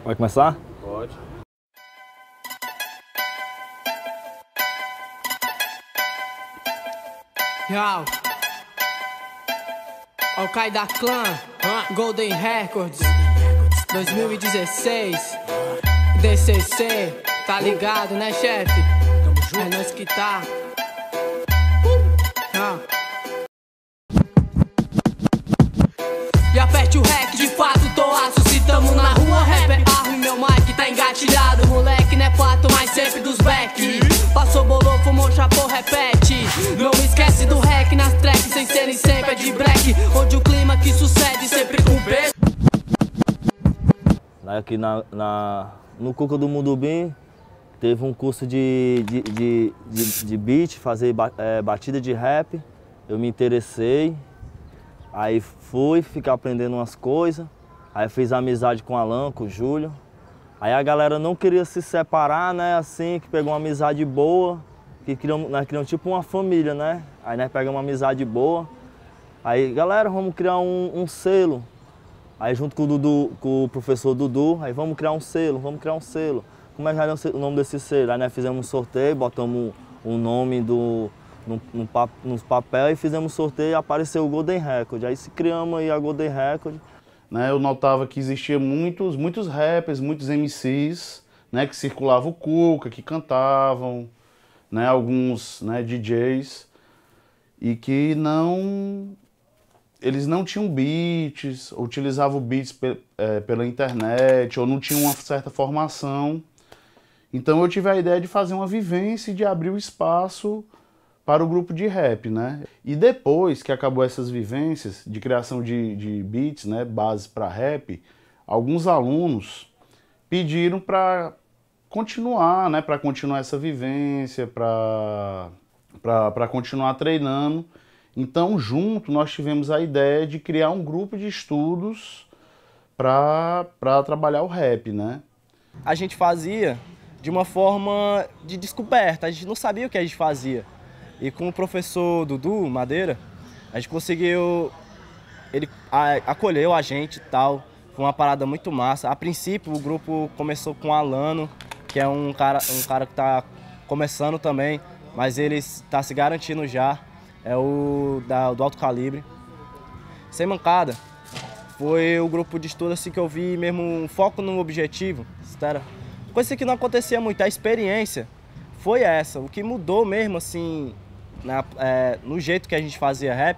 Vai começar? Pode. Real. Al-Qaeda Clan, Golden Records, 2016, DCC, tá ligado, né, chefe? É nós que tá. E aperte o rec, de fato tô aço, se tamo na rua, rapper, arro e meu mic tá engatilhado, moleque, né pato, mas sempre dos back. Passou, bolou, fumou, chapou, repete. Não esquece do rec nas tracks, sem serem sempre de black, onde o clima que sucede sempre com peso. Aqui no Cuca do Mundubim, teve um curso de beat, fazer batida de rap, eu me interessei. Aí fui ficar aprendendo umas coisas, aí fiz amizade com o Alan, com o Júlio. Aí a galera não queria se separar, né, assim, que pegou uma amizade boa, nós criamos tipo uma família, né? Aí nós pegamos uma amizade boa. Aí, galera, vamos criar um selo. Aí junto com o Dudu, com o professor Dudu, aí vamos criar um selo. Como é que é o nome desse selo? Aí nós fizemos um sorteio, botamos o nome nos papéis e fizemos um sorteio e apareceu o Golden Record. Aí se criamos aí a Golden Record. Eu notava que existia muitos rappers, muitos MCs, né, que circulavam o Cuca, que cantavam, né, alguns, né, DJs, e que eles não tinham beats, utilizavam beats pela internet, ou não tinham uma certa formação. Então eu tive a ideia de fazer uma vivência e de abrir o espaço para o grupo de rap, né? E depois que acabou essas vivências de criação de beats, né, bases para rap, alguns alunos pediram para continuar, né, para continuar essa vivência, para continuar treinando. Então, junto, nós tivemos a ideia de criar um grupo de estudos para trabalhar o rap, né? A gente fazia de uma forma de descoberta, a gente não sabia o que a gente fazia. E com o professor Dudu Madeira, a gente conseguiu, ele acolheu a gente e tal, foi uma parada muito massa. A princípio o grupo começou com o Alano, que é um cara que tá começando também, mas ele está se garantindo já, é do Alto Calibre. Sem Mancada foi o grupo de estudo assim que eu vi mesmo um foco no objetivo, coisa que não acontecia muito, a experiência foi essa, o que mudou mesmo assim, no jeito que a gente fazia rap,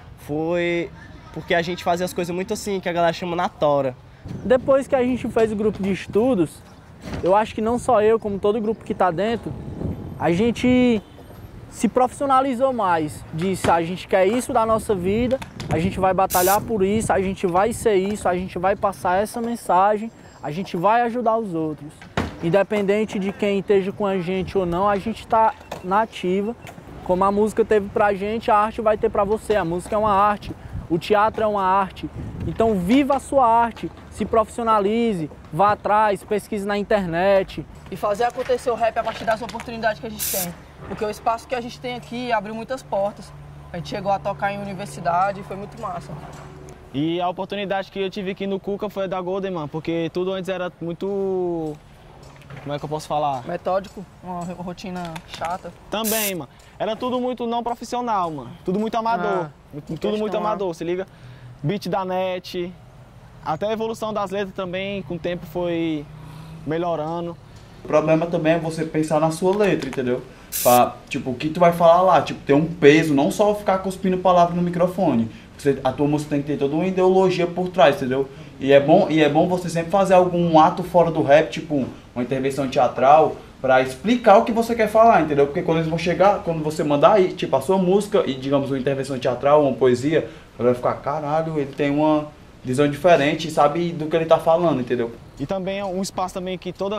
foi porque a gente fazia as coisas muito assim, que a galera chama na tora. Depois que a gente fez o grupo de estudos, eu acho que não só eu, como todo grupo que está dentro, a gente se profissionalizou mais. Disse, a gente quer isso da nossa vida, a gente vai batalhar por isso, a gente vai ser isso, a gente vai passar essa mensagem, a gente vai ajudar os outros. Independente de quem esteja com a gente ou não, a gente está na ativa. Como a música teve pra gente, a arte vai ter pra você. A música é uma arte, o teatro é uma arte. Então viva a sua arte, se profissionalize, vá atrás, pesquise na internet. E fazer acontecer o rap a partir das oportunidades que a gente tem. Porque o espaço que a gente tem aqui abriu muitas portas. A gente chegou a tocar em universidade e foi muito massa. E a oportunidade que eu tive aqui no Cuca foi a da Golden, mano, porque tudo antes era muito... Como é que eu posso falar? Metódico, uma rotina chata. Também, mano. Era tudo muito não profissional, mano. Tudo muito amador. Tudo muito amador, se liga? Beat da net. Até a evolução das letras também, com o tempo foi melhorando. O problema também é você pensar na sua letra, entendeu? Tipo, o que tu vai falar lá, tipo, ter um peso, não só ficar cuspindo palavras no microfone. A tua música tem que ter toda uma ideologia por trás, entendeu? E é bom você sempre fazer algum ato fora do rap, tipo uma intervenção teatral, pra explicar o que você quer falar, entendeu? Porque quando eles vão chegar, quando você mandar aí, tipo, a sua música e, digamos, uma intervenção teatral, uma poesia, ela vai ficar, caralho, ele tem uma visão diferente e sabe do que ele tá falando, entendeu? E também é um espaço também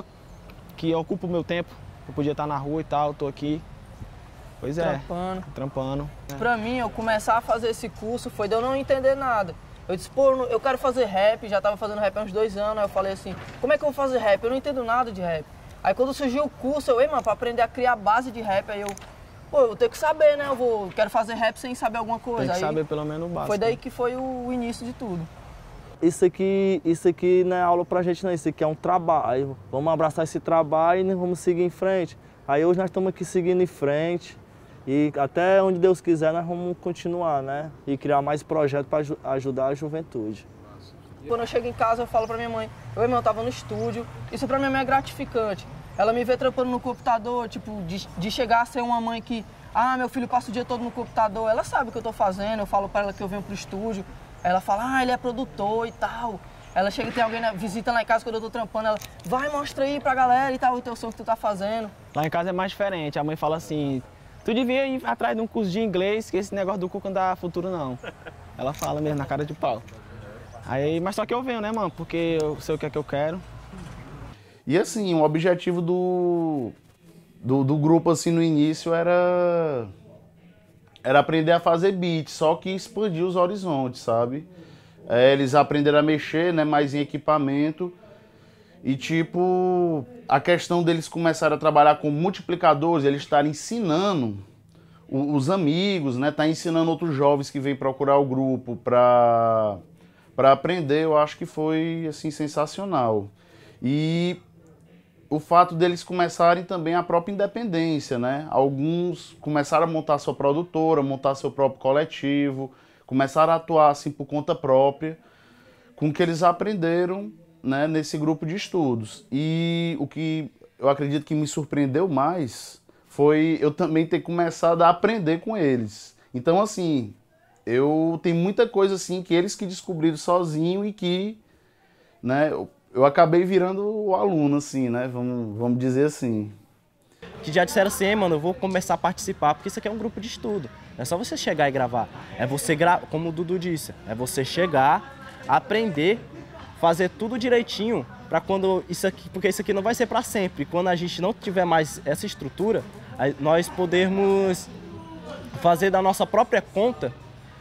que ocupa o meu tempo, eu podia estar na rua e tal, tô aqui. Pois é, trampando. Pra mim, eu começar a fazer esse curso foi de eu não entender nada. Eu disse, pô, eu quero fazer rap, já tava fazendo rap há uns 2 anos, aí eu falei assim, como é que eu vou fazer rap? Eu não entendo nada de rap. Aí quando surgiu o curso, mano, pra aprender a criar base de rap, aí eu, pô, eu vou ter que saber, né? Quero fazer rap sem saber alguma coisa. Tem que aí saber pelo menos o básico. Foi daí que foi o início de tudo. isso aqui não é aula pra gente não, isso aqui é um trabalho. Vamos abraçar esse trabalho e vamos seguir em frente. Aí hoje nós estamos aqui seguindo em frente e até onde Deus quiser nós vamos continuar, né? E criar mais projetos para ajudar a juventude. Quando eu chego em casa eu falo pra minha mãe, eu tava no estúdio, isso pra minha mãe é gratificante. Ela me vê trampando no computador, tipo, de chegar a ser uma mãe que, meu filho passa o dia todo no computador, ela sabe o que eu tô fazendo, eu falo pra ela que eu venho pro estúdio, ela fala, ele é produtor e tal. Ela chega e tem alguém, visita lá em casa quando eu tô trampando, ela, vai, mostra aí pra galera e tal, o teu som que tu tá fazendo. Lá em casa é mais diferente, a mãe fala assim, tu devia ir atrás de um curso de inglês, que esse negócio do Cuca não dá futuro não. Ela fala mesmo na cara de pau. Aí, mas só que eu venho, né, mano, porque eu sei o que é que eu quero. E assim, o objetivo do grupo assim no início era aprender a fazer beat, só que expandir os horizontes, sabe? Eles aprenderam a mexer, né, mais em equipamento e tipo, a questão deles começarem a trabalhar com multiplicadores, eles estarem ensinando os amigos, né, tá ensinando outros jovens que vêm procurar o grupo para aprender, eu acho que foi assim sensacional. E o fato deles começarem também a própria independência, né? Alguns começaram a montar sua produtora, montar seu próprio coletivo, começaram a atuar assim por conta própria, com o que eles aprenderam, né, nesse grupo de estudos. E o que eu acredito que me surpreendeu mais foi eu também ter começado a aprender com eles. Então, assim, eu tenho muita coisa assim que eles que descobriram sozinho e que, né, eu acabei virando o aluno, assim, né? Vamos dizer assim. Que já disseram assim, mano, eu vou começar a participar, porque isso aqui é um grupo de estudo. Não é só você chegar e gravar. É você, como o Dudu disse, é você chegar, aprender, fazer tudo direitinho, para quando isso aqui, porque isso aqui não vai ser para sempre. Quando a gente não tiver mais essa estrutura, nós podermos fazer da nossa própria conta,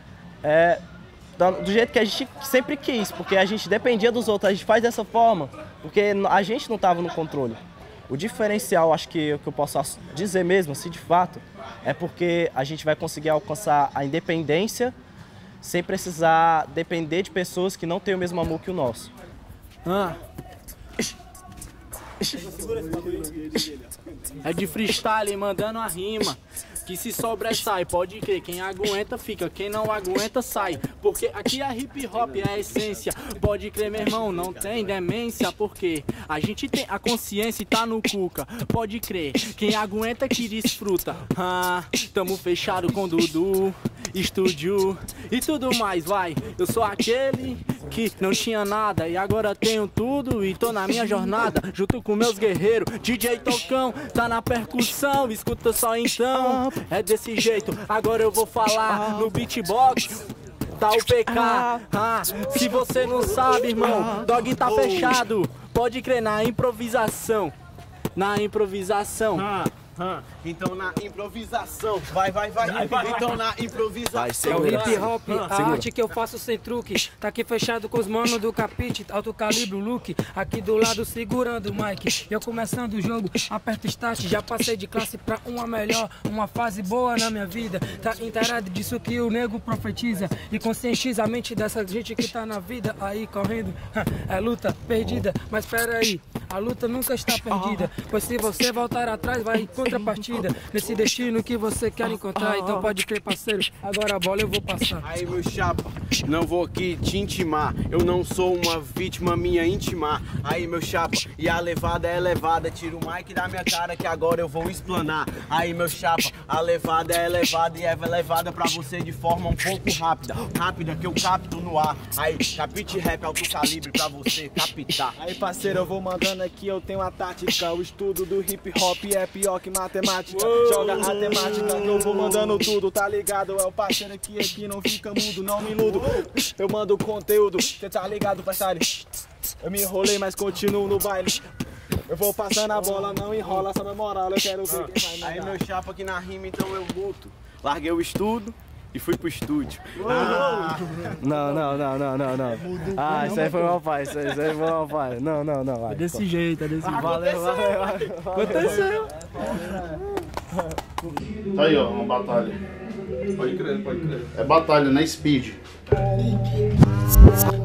do jeito que a gente sempre quis, porque a gente dependia dos outros, a gente faz dessa forma, porque a gente não estava no controle. O diferencial, acho que o que eu posso dizer mesmo, assim, de fato, é porque a gente vai conseguir alcançar a independência sem precisar depender de pessoas que não têm o mesmo amor que o nosso. É de freestyle, mandando a rima. Que se sobressai, pode crer, quem aguenta fica, quem não aguenta sai. Porque aqui é hip hop, é a essência. Pode crer, meu irmão, não tem demência. Porque a gente tem a consciência e tá no Cuca. Pode crer, quem aguenta que desfruta. Tamo fechado com Dudu, estúdio e tudo mais, vai. Eu sou aquele que não tinha nada e agora tenho tudo e tô na minha jornada junto com meus guerreiros. DJ Tocão tá na percussão, escuta só então. É desse jeito, agora eu vou falar no beatbox. Tá o PK, se você não sabe, irmão, Dog tá fechado. Pode crer, na improvisação. Na improvisação. Então na improvisação, vai. Então na improvisação. É o hip hop, a arte que eu faço sem truque. Tá aqui fechado com os manos do capite, alto calibre, o look. Aqui do lado segurando o mic. Eu começando o jogo, aperto start. Já passei de classe pra uma melhor, uma fase boa na minha vida. Tá inteirado disso que o nego profetiza. E conscientiza a mente dessa gente que tá na vida aí correndo. É luta perdida, mas pera aí, a luta nunca está perdida. Pois se você voltar atrás, vai contrapartida nesse destino que você quer encontrar. Então pode crer, parceiro, agora a bola eu vou passar. Aí, meu chapa, não vou aqui te intimar. Eu não sou uma vítima minha intimar. Aí, meu chapa, e a levada é levada. Tira o mic da minha cara que agora eu vou explanar. Aí, meu chapa, a levada é levada e é levada pra você de forma um pouco rápida. Rápida que eu capto no ar. Aí, capite rap alto calibre pra você captar. Aí, parceiro, eu vou mandando aqui, eu tenho a tática. O estudo do hip hop é pior que matemática. Joga a temática que eu vou mandando tudo, tá ligado? É o parceiro aqui não fica mudo, não me iludo. Eu mando conteúdo, cê tá ligado, parceiro? Eu me enrolei, mas continuo no baile. Eu vou passando a bola, não enrola essa moral, eu quero ver quem vai. Aí, meu chapa, aqui na rima, então eu luto. Larguei o estudo e fui pro estúdio. Não. Isso aí foi mal pai, isso aí foi mal pai. Não. É desse jeito, é desse jeito. Valeu. Aconteceu. Tá aí, ó, uma batalha. Pode crer. É batalha, né? Speed.